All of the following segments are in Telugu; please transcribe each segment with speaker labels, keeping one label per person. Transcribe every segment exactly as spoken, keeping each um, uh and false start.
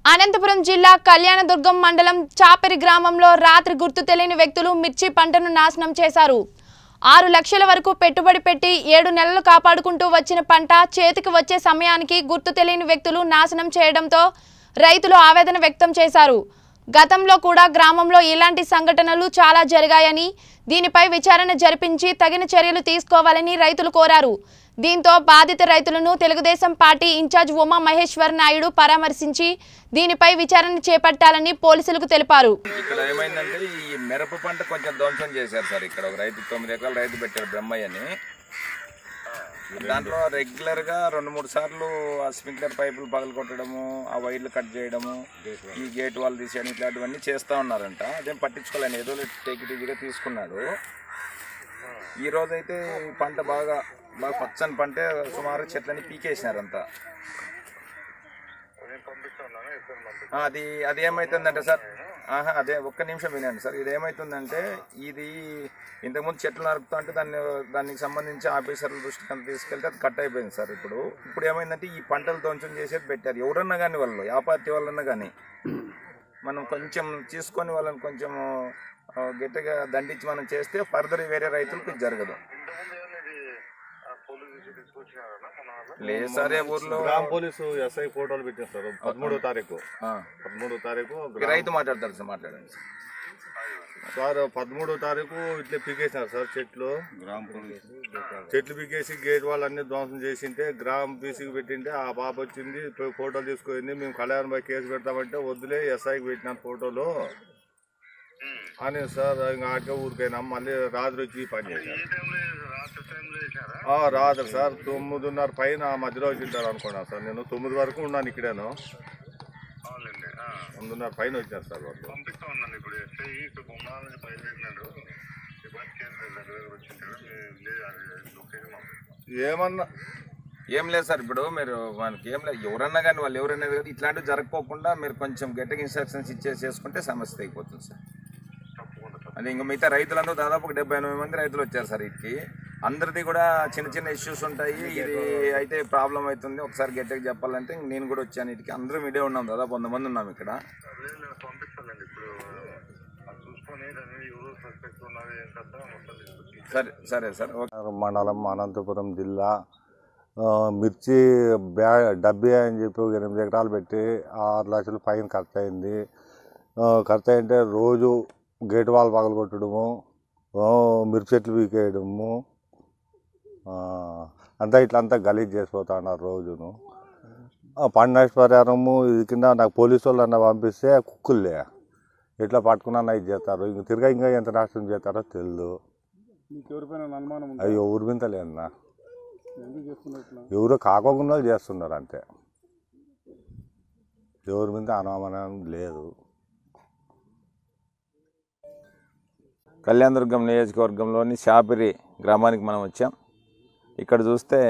Speaker 1: అనంతపురం జిల్లా కళ్యాణదుర్గం మండలం చాపెరి గ్రామంలో రాత్రి గుర్తు తెలియని వ్యక్తులు మిర్చి పంటను నాశనం చేశారు. ఆరు లక్షల వరకు పెట్టుబడి పెట్టి ఏడు నెలలు కాపాడుకుంటూ వచ్చిన పంట చేతికి వచ్చే సమయానికి గుర్తు తెలియని వ్యక్తులు నాశనం చేయడంతో రైతులు ఆవేదన వ్యక్తం చేశారు. గతంలో కూడా గ్రామంలో ఇలాంటి సంఘటనలు చాలా జరిగాయని, దీనిపై విచారణ జరిపించి తగిన చర్యలు తీసుకోవాలని రైతులు కోరారు. దీంతో బాధిత రైతులను తెలుగుదేశం పార్టీ ఇన్ఛార్జ్ ఉమా మహేశ్వర్ నాయుడు పరామర్శించి దీనిపై విచారణ చేపట్టాలని పోలీసులకు తెలిపారు.
Speaker 2: ఇక్కడ ఏమైందంటే ఈ మిరప పంట కొంచెం ధ్వంసం చేశారు సార్. ఇక్కడ ఒక రైతు తొమ్మిది ఎకరాల రైతు పెట్టారు బ్రహ్మయ్య అని. దాంట్లో రెగ్యులర్ గా రెండు మూడు సార్లు ఆ స్ప్రింక్లర్ పైపులు పగలు కొట్టడము, ఆ వైర్లు కట్ చేయడము, ఈ గేట్ వాళ్ళు తీసేయడం ఇట్లాంటివన్నీ చేస్తూ ఉన్నారంట. అదేం పట్టించుకోలేని ఏదో టేక్ ఇట్ ఈజీగా తీసుకున్నాడు. ఈ రోజైతే పంట బాగా బాగా పచ్చని పంటే సుమారు చెట్లని పీకేసినారంతా. అది అది ఏమవుతుందంటే సార్, ఆహా అదే ఒక్క నిమిషం వినండి సార్. ఇది ఏమవుతుందంటే ఇది ఇంతకుముందు చెట్లు నరుకుతా అంటే దాన్ని దానికి సంబంధించి ఆఫీసర్ల దృష్టికి అంత తీసుకెళ్తే అది కట్ అయిపోయింది సార్. ఇప్పుడు ఇప్పుడు ఏమైందంటే ఈ పంటలు ధ్వంసం చేసేది పెట్టారు. ఎవరన్నా కానీ వాళ్ళు ఆ పార్టీ వాళ్ళన్నా కానీ మనం కొంచెం తీసుకొని వాళ్ళని కొంచెం గట్టిగా దండించి మనం చేస్తే ఫర్దర్ వేరే రైతులకు ఇది జరగదు. లేదు సార్, ఊర్లో
Speaker 3: గ్రామ పోలీసు ఎస్ఐ ఫోటోలు పెట్టేస్తారు. పదమూడో తారీఖు పదమూడో తారీఖు
Speaker 2: రైతు మాట్లాడతారు సార్. మాట్లాడండి
Speaker 3: సార్. పదమూడో తారీఖు ఇట్లా పీకేసినారు సార్ చెట్లు. గ్రామ పోలీసు చెట్లు పీకేసి గేట్ వాళ్ళన్నీ ధ్వంసం చేసింటే గ్రామ పీసీకి పెట్టింటే ఆ పాప వచ్చింది ఫోటోలు తీసుకుంది. మేము కళ్యాణ్ బాయ్ కేసు పెడతామంటే వద్దులే ఎస్ఐకి పెట్టిన ఫోటోలు అని సార్. ఇంకా ఆటగా ఊరికైనా మళ్ళీ రాత్రి వచ్చి పని చేశారు. రాత్రి సార్ తొమ్మిదిన్నర పైన మధ్యలో వచ్చింటారు అనుకున్నాను సార్. నేను తొమ్మిది వరకు ఉన్నాను ఇక్కడేను. తొమ్మిదిన్నర పైన వచ్చాను సార్ వాళ్ళు. ఏమన్నా
Speaker 2: ఏం లేదు సార్. ఇప్పుడు మీరు మనకి ఏం లేదు, ఎవరన్నా కానీ వాళ్ళు ఎవరనేది కదా ఇట్లాంటివి జరగకపోకుండా మీరు కొంచెం గట్టిగా ఇన్స్ట్రక్షన్స్ ఇచ్చే చేసుకుంటే సమస్య అయిపోతుంది సార్. అది ఇంకా మిగతా రైతులందరూ దాదాపు ఒక డెబ్బై ఎనభై మంది రైతులు వచ్చారు సార్. వీటికి అందరిది కూడా చిన్న చిన్న ఇష్యూస్ ఉంటాయి. ఇది అయితే ప్రాబ్లం అవుతుంది. ఒకసారి గట్టిగా చెప్పాలంటే నేను కూడా వచ్చాను. వీటికి అందరూ మీడియా ఉన్నాం, దాదాపు వంద మంది ఉన్నాం ఇక్కడ. సరే సరే సార్.
Speaker 3: మండలం అనంతపురం జిల్లా మిర్చి బ్యా డబ్బీ అని చెప్పి ఒక ఎనిమిది ఎకరాలు పెట్టి ఆరు లక్షలు ఫైన్ ఖర్చు అయింది. ఖర్చు అయింటే రోజు గేట్ వాల్ పగలగొట్టడము, మిర్చి చెట్లు పీకేయడము అంతా ఇట్లా అంతా గలీజ్ చేసిపోతా ఉన్నారు రోజును. పంట నష్టపరిహారము ఇది కింద నాకు పోలీసు వాళ్ళు అన్న పంపిస్తే కుక్కులే ఇట్లా పట్టుకున్నా ఇది చేస్తారు. ఇంక తిరిగా ఇంకా ఎంత నష్టం చేస్తారో తెలియదు. అయ్యో ఊరి వింతలేదన్నా, ఎవరో కాకోకుండా చేస్తున్నారు అంతే. ఎవరి మీద అనుమానం లేదు.
Speaker 2: కళ్యాణదుర్గం నియోజకవర్గంలోని చాపెరి గ్రామానికి మనం వచ్చాం. ఇక్కడ చూస్తే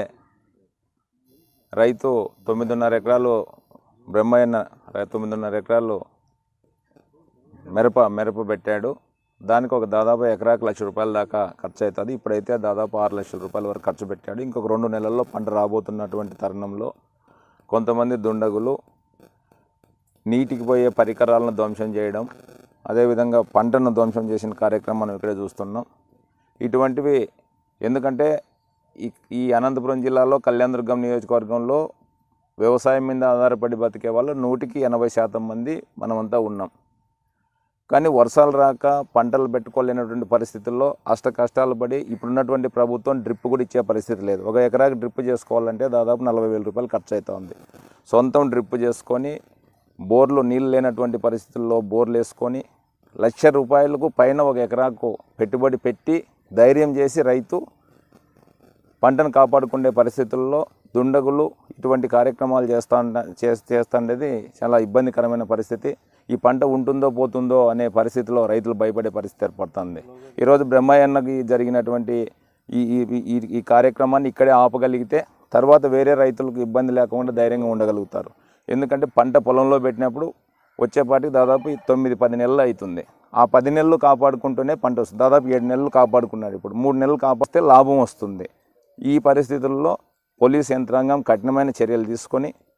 Speaker 2: రైతు తొమ్మిదిన్నర ఎకరాలు బ్రహ్మయ్యన్న తొమ్మిదిన్నర ఎకరాలు మిరప మిరప పెట్టాడు. దానికి ఒక దాదాపు ఎకరాకు లక్ష రూపాయల దాకా ఖర్చు అవుతుంది. ఇప్పుడైతే దాదాపు ఆరు లక్షల రూపాయల వరకు ఖర్చు పెట్టాడు. ఇంకొక రెండు నెలల్లో పంట రాబోతున్నటువంటి తరుణంలో కొంతమంది దుండగులు నీటికి పోయే పరికరాలను ధ్వంసం చేయడం, అదేవిధంగా పంటను ధ్వంసం చేసిన కార్యక్రమం మనం ఇక్కడే చూస్తున్నాం. ఇటువంటివి ఎందుకంటే ఈ ఈ అనంతపురం జిల్లాలో కళ్యాణదుర్గం నియోజకవర్గంలో వ్యవసాయం మీద ఆధారపడి బతికే వాళ్ళు నూటికి ఎనభై శాతం మంది మనమంతా ఉన్నాం. కానీ వర్షాలు రాక పంటలు పెట్టుకోలేనటువంటి పరిస్థితుల్లో అష్ట కష్టాలు పడి ఇప్పుడున్నటువంటి ప్రభుత్వం డ్రిప్ కూడా ఇచ్చే పరిస్థితి లేదు. ఒక ఎకరాకి డ్రిప్ చేసుకోవాలంటే దాదాపు నలభై వేల రూపాయలు ఖర్చు అవుతుంది. సొంతం డ్రిప్ చేసుకొని బోర్లు నీళ్ళు లేనటువంటి పరిస్థితుల్లో బోర్లు వేసుకొని లక్ష రూపాయలకు పైన ఒక ఎకరాకు పెట్టుబడి పెట్టి ధైర్యం చేసి రైతు పంటను కాపాడుకునే పరిస్థితుల్లో దుండగులు ఇటువంటి కార్యక్రమాలు చేస్తా చేస్తుండేది చాలా ఇబ్బందికరమైన పరిస్థితి. ఈ పంట ఉంటుందో పోతుందో అనే పరిస్థితిలో రైతులు భయపడే పరిస్థితి ఏర్పడుతుంది. ఈరోజు బ్రహ్మయ్యన్నకి జరిగినటువంటి ఈ ఈ ఈ కార్యక్రమాన్ని ఇక్కడే ఆపగలిగితే తర్వాత వేరే రైతులకు ఇబ్బంది లేకుండా ధైర్యంగా ఉండగలుగుతారు. ఎందుకంటే పంట పొలంలో పెట్టినప్పుడు వచ్చేపాటికి దాదాపు తొమ్మిది పది నెలలు అవుతుంది. ఆ పది నెలలు కాపాడుకుంటూనే పంట వస్తుంది. దాదాపు ఏడు నెలలు కాపాడుకున్నారు. ఇప్పుడు మూడు నెలలు కాపాడితే లాభం వస్తుంది. ఈ పరిస్థితుల్లో పోలీస్ యంత్రాంగం కఠినమైన చర్యలు తీసుకొని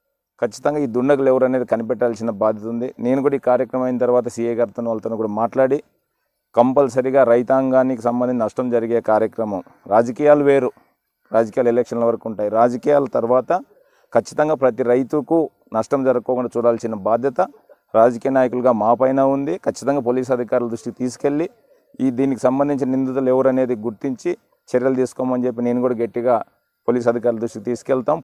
Speaker 2: ఖచ్చితంగా ఈ దుండగులు ఎవరు అనేది కనిపెట్టాల్సిన బాధ్యత ఉంది. నేను కూడా ఈ కార్యక్రమం అయిన తర్వాత సీఏ గారితో వాళ్ళతో కూడా మాట్లాడి కంపల్సరీగా రైతాంగానికి సంబంధించి నష్టం జరిగే కార్యక్రమం, రాజకీయాలు వేరు, రాజకీయాలు ఎలక్షన్ల వరకు ఉంటాయి. రాజకీయాల తర్వాత ఖచ్చితంగా ప్రతి రైతుకు నష్టం జరగకుండా చూడాల్సిన బాధ్యత రాజకీయ నాయకులుగా మా పైన ఉంది. ఖచ్చితంగా పోలీసు అధికారుల దృష్టికి తీసుకెళ్ళి ఈ దీనికి సంబంధించిన నిందితులు ఎవరు అనేది గుర్తించి చర్యలు తీసుకోమని చెప్పి నేను కూడా గట్టిగా పోలీసు అధికారుల దృష్టికి తీసుకెళ్తాం.